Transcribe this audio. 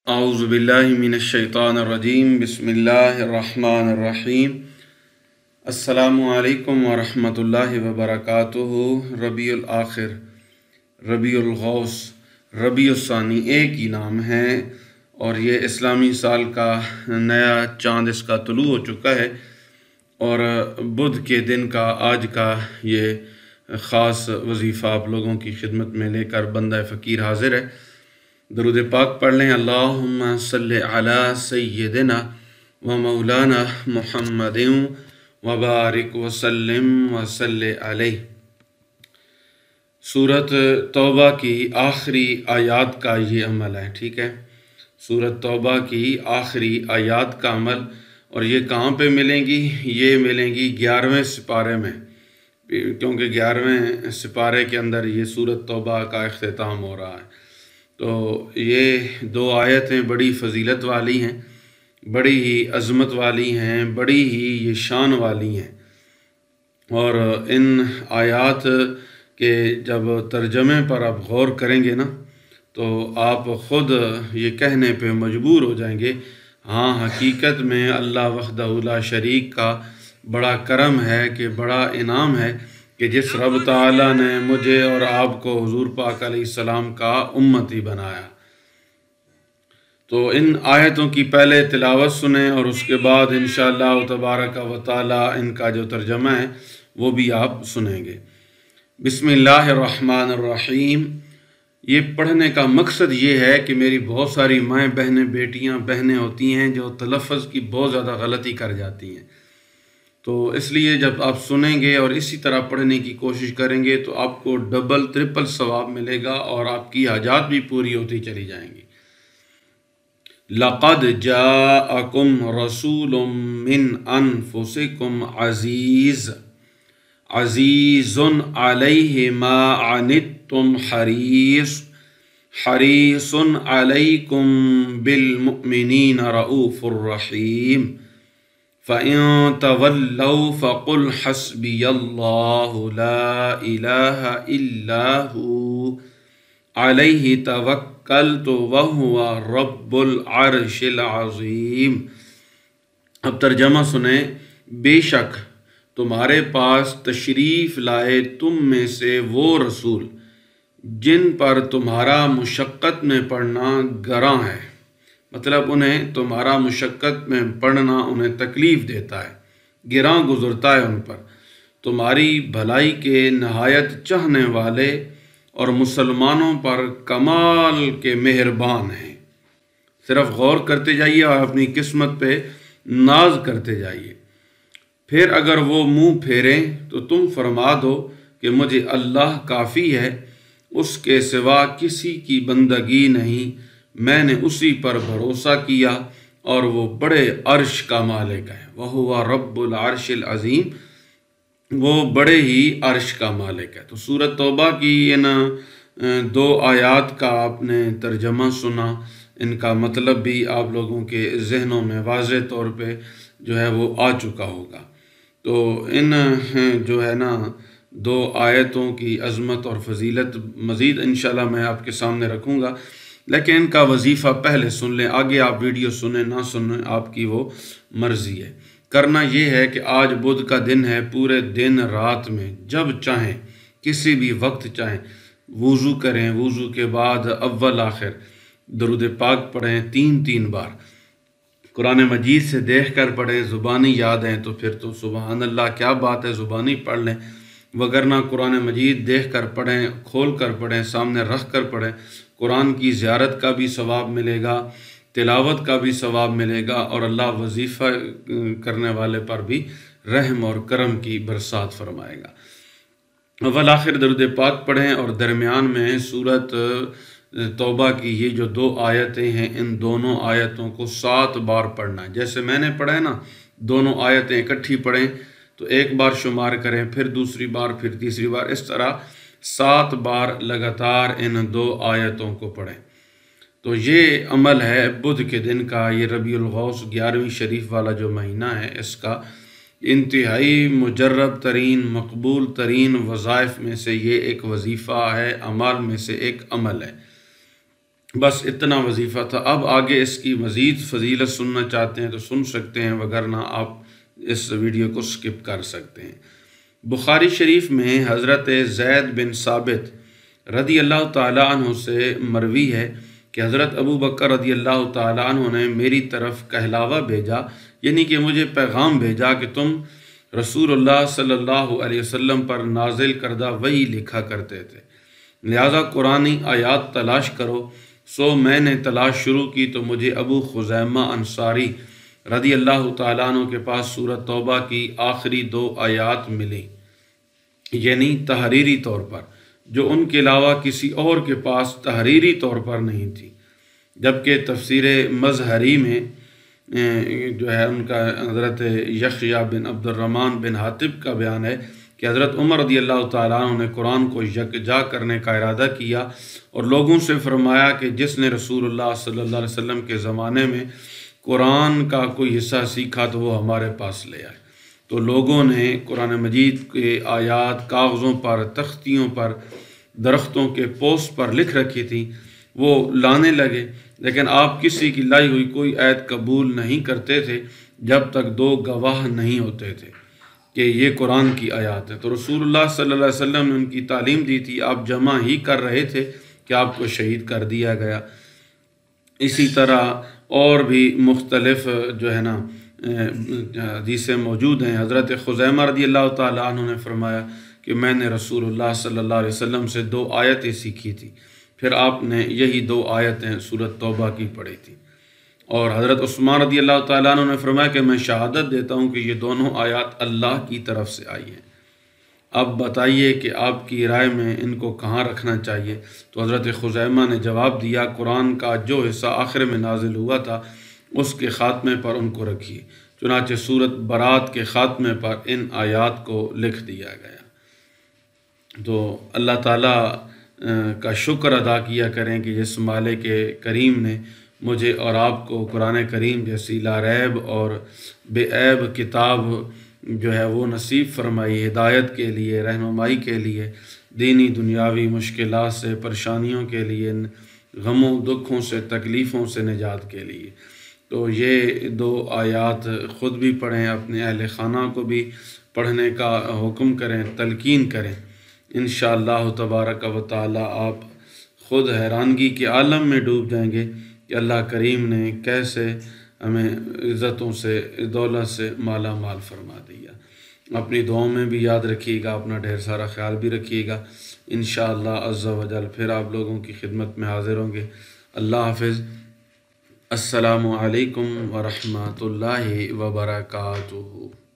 अऊज़ु बिल्लाहि मिनश्शैतानिर्रजीम बिस्मिल्लाहिर्रहमानिर्रहीम। अस्सलामु अलैकुम वरहमतुल्लाहि वबरकातुहू। रबीउल आखिर, रबीउल गौस, रबीउस सानी एक ही नाम है और ये इस्लामी साल का नया चाँद इसका तुलू हो चुका है और बुध के दिन का आज का ये ख़ास वजीफ़ा आप लोगों की खिदमत में लेकर बंदा फ़कीर हाजिर है। दरूद पाक पढ़ लें। अल्लाहुम्मा सल्लि अला सय्यिदिना व मौलाना मुहम्मदिन व बारिक व सल्लिम व सल्लि अलैहि। सूरत तौबा की आखिरी आयात का ये अमल है, ठीक है। सूरत तौबा की आखिरी आयात का अमल, और ये कहाँ पे मिलेंगी? ये मिलेंगी 11वें सिपारे में, क्योंकि 11वें सिपारे के अंदर ये सूरत तौबा का इख्तिताम हो रहा है। तो ये दो आयतें बड़ी फ़जीलत वाली हैं, बड़ी ही अज़मत वाली हैं, बड़ी ही ये शान वाली हैं। और इन आयात के जब तर्जमे पर आप गौर करेंगे ना, तो आप ख़ुद ये कहने पे मजबूर हो जाएंगे, हाँ हकीकत में अल्लाह वहदहू ला शरीक का बड़ा करम है कि बड़ा इनाम है कि जिस रब ताला ने मुझे और आपको हुज़ूर पाक अलैहिस्सलाम का उम्मती बनाया। तो इन आयतों की पहले तिलावत सुने और उसके बाद इंशाअल्लाह तबारक व तआला इनका जो तर्जमा है वो भी आप सुनेंगे। बिस्मिल्लाहिर्रहमानिर्रहीम। ये पढ़ने का मकसद ये है कि मेरी बहुत सारी माएँ बहनें, बेटियाँ, बहनें होती हैं जो तलफ़्फ़ुज़ की बहुत ज़्यादा गलती कर जाती हैं। तो इसलिए जब आप सुनेंगे और इसी तरह पढ़ने की कोशिश करेंगे तो आपको डबल ट्रिपल सवाब मिलेगा और आपकी हाजात भी पूरी होती चली जाएंगी। लक़द जाअकुम रसूलुम मिन अनफुसिकुम अज़ीज़ुन अलैहि मा अनित्तुम हरीसुन अलैकुम बिल मुमिनीना रऊफ़ुर रहीम। फ़इन तवल्लौ फ़क़ुल हस्बियल्लाहु ला इलाहा इल्ला हु अलैहि तवक्कलतु व हुवा रब्बुल अर्शिल अज़ीम। अब तर्जमा सुने। बेशक तुम्हारे पास तशरीफ़ लाए तुम में से वो रसूल जिन पर तुम्हारा मुशक्क़त में पढ़ना गरां है, मतलब उन्हें तुम्हारा मुशक्क़त में पढ़ना उन्हें तकलीफ़ देता है, गिरां गुज़रता है उन पर। तुम्हारी भलाई के नहायत चाहने वाले और मुसलमानों पर कमाल के मेहरबान हैं। सिर्फ़ गौर करते जाइए और अपनी किस्मत पे नाज करते जाइए। फिर अगर वो मुँह फेरें तो तुम फरमा दो कि मुझे अल्लाह काफ़ी है, उसके सिवा किसी की बंदगी नहीं, मैंने उसी पर भरोसा किया और वो बड़े अर्श का मालिक है। वह हुवा रब्बुल अर्शिल अज़ीम, वो बड़े ही अर्श का मालिक है। तो सूरत तौबा की इन दो आयात का आपने तर्जमा सुना, इनका मतलब भी आप लोगों के जहनों में वाज़ेह तौर पे जो है वो आ चुका होगा। तो इन जो है ना दो आयतों की अज़मत और फ़जीलत मज़ीद इंशाअल्लाह मैं आपके सामने रखूँगा, लेकिन इनका वजीफ़ा पहले सुन लें। आगे आप वीडियो सुने ना सुने आपकी वो मर्ज़ी है। करना ये है कि आज बुध का दिन है, पूरे दिन रात में जब चाहें किसी भी वक्त चाहें वुज़ू करें, वुज़ू के बाद अव्वल आखिर दरूद पाक पढ़ें 3-3 बार, कुरान मजीद से देख कर पढ़ें, ज़ुबानी याद हैं तो फिर तो सुबहान अल्लाह क्या बात है, ज़ुबानी पढ़ लें, वगरना कुरान मजीद देख कर पढ़ें, खोल कर पढ़ें, सामने रख कर पढ़ें। कुरान की ज़ियारत का भी सवाब मिलेगा, तिलावत का भी सवाब मिलेगा और अल्लाह वजीफ़ा करने वाले पर भी रहम और करम की बरसात फरमाएगा। अव्वल आखिर दरूद पाक पढ़ें और दरमियान में सूरत तौबा की ये जो दो आयतें हैं, इन दोनों आयतों को 7 बार पढ़ना है। जैसे मैंने पढ़ा है ना, दोनों आयतें इकट्ठी पढ़ें तो एक बार शुमार करें, फिर दूसरी बार, फिर तीसरी बार, इस तरह 7 बार लगातार इन दो आयतों को पढ़ें। तो ये अमल है बुध के दिन का। ये रबीउल गौस 11वीं शरीफ वाला जो महीना है, इसका इंतहाई मुजर्रब तरीन, मकबूल तरीन वज़ाइफ में से ये एक वजीफ़ा है, अमाल में से एक अमल है। بس اتنا وظیفہ تھا۔ اب آگے اس کی مزید فضیلت سننا چاہتے ہیں تو سن سکتے ہیں، وگرنہ آپ اس ویڈیو کو سکپ کر سکتے ہیں۔ بخاری شریف میں حضرت زید بن ثابت رضی اللہ تعالیٰ عنہ سے مروی ہے کہ حضرت ابو بکر رضی اللہ تعالیٰ عنہ نے میری طرف کہلاوہ بھیجا، یعنی کہ مجھے پیغام بھیجا کہ تم رسول اللہ صلی اللہ علیہ وسلم پر نازل کردہ وحی لکھا کرتے تھے، لہذا قرآنی آیات تلاش کرو۔ سو میں نے تلاش شروع کی تو مجھے ابو خزیمہ انصاری رضی اللہ تعالیٰ عنہ کے پاس سورۃ توبہ کی آخری 2 آیات ملی، یعنی تحریری طور پر، جو ان کے علاوہ کسی اور کے پاس تحریری طور پر نہیں تھی، جبکہ تفسیر مظہری میں جو ہے ان کا حضرت یحییٰ بن عبد الرحمن بن حاتب کا بیان ہے کہ حضرت عمر رضی اللہ تعالیٰ عنہ نے قرآن کو یکجا کرنے کا ارادہ کیا اور لوگوں سے فرمایا کہ جس نے رسول اللہ صلی اللہ علیہ وسلم کے زمانے میں قرآن کا کوئی حصہ سیکھا تو وہ ہمارے پاس لے آئے۔ تو لوگوں نے قرآن مجید کے آیات کاغذوں پر، تختیوں پر، درختوں کے پوسٹ پر لکھ رکھی تھی، وہ لانے لگے، لیکن آپ کسی کی لائی ہوئی کوئی آیت قبول نہیں کرتے تھے جب تک 2 گواہ نہیں ہوتے تھے کہ یہ قرآن کی آیات ہے۔ تو رسول اللہ صلی اللہ علیہ وسلم نے ان کی تعلیم دی تھی، آپ جمع ہی کر رہے تھے کہ آپ کو شہید کر دیا گیا۔ اسی طرح اور بھی مختلف جو ہے نا حدیثیں موجود ہیں۔ حضرت خزیمہ رضی اللہ تعالیٰ عنہ نے فرمایا کہ میں نے رسول اللہ صلی اللہ علیہ وسلم سے 2 آیتیں سیکھی تھی، پھر آپ نے یہی 2 آیتیں سورۃ توبہ کی پڑھی تھی۔ اور حضرت عثمان رضی اللہ تعالیٰ عنہ نے فرمایا کہ میں شہادت دیتا ہوں کہ یہ دونوں آیات اللہ کی طرف سے آئی ہیں۔ اب بتائیے کہ آپ کی رائے میں ان کو کہاں رکھنا چاہیے؟ تو حضرت خزیمہ نے جواب دیا، قرآن کا جو حصہ آخر میں نازل ہوا تھا اس کے خاتمے پر ان کو رکھیے۔ چنانچہ سورۃ برات کے خاتمے پر ان آیات کو لکھ دیا گیا۔ تو اللہ تعالیٰ کا شکر ادا کیا کریں کہ جس مالک کریم نے مجھے اور آپ کو قرآن کریم جیسی لا ریب اور بے عیب کتاب جو ہے وہ نصیب فرمائی، ہدایت کے لیے، رہنمائی کے لیے، دینی دنیاوی مشکلات سے، پریشانیوں کے لیے، غموں دکھوں سے، تکلیفوں سے نجات کے لیے۔ تو یہ 2 آیات خود بھی پڑھیں، اپنے اہل خانہ کو بھی پڑھنے کا حکم کریں، تلقین کریں۔ انشاءاللہ تبارک و تعالی آپ خود حیرانگی کے عالم میں ڈوب جائیں گے کہ اللہ کریم نے کیسے ہمیں عزتوں سے، دولت سے مالا مال فرما دیا۔ اپنی دعاؤں میں بھی یاد رکھیے گا، اپنا ڈھیر سارا خیال بھی رکھیے گا۔ انشاءاللہ عز و جل پھر آپ لوگوں کی خدمت میں حاضر ہوں گے۔ اللہ حافظ۔ السلام علیکم ورحمۃ اللہ وبرکاتہ۔